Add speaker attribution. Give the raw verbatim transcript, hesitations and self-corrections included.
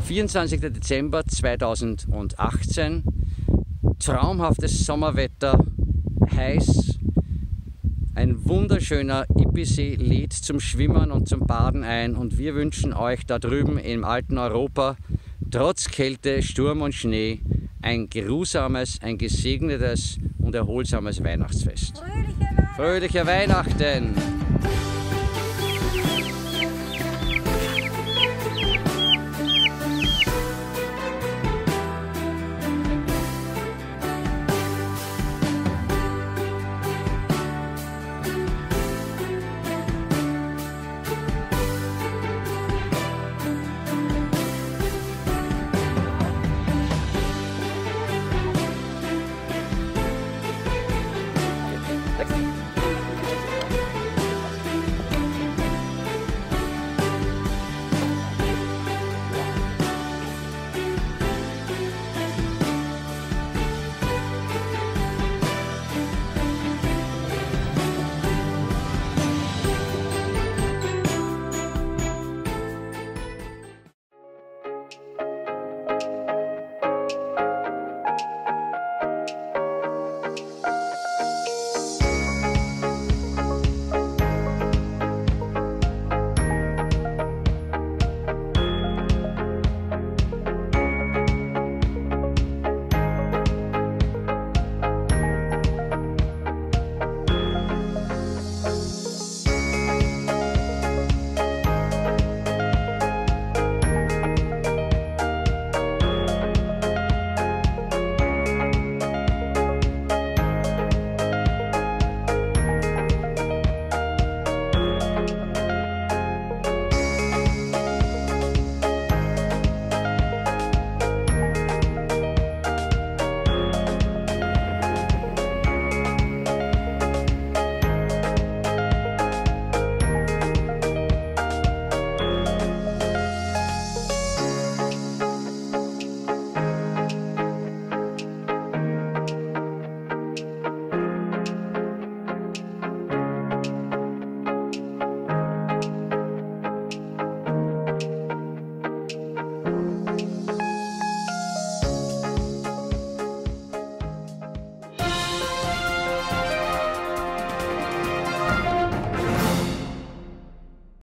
Speaker 1: vierundzwanzigster Dezember zweitausendachtzehn. Traumhaftes Sommerwetter, heiß. Ein wunderschöner Ibisee lädt zum Schwimmen und zum Baden ein und wir wünschen euch da drüben im alten Europa trotz Kälte, Sturm und Schnee ein geruhsames, ein gesegnetes und erholsames Weihnachtsfest.
Speaker 2: Fröhliche Weihnachten!
Speaker 1: Fröhliche Weihnachten!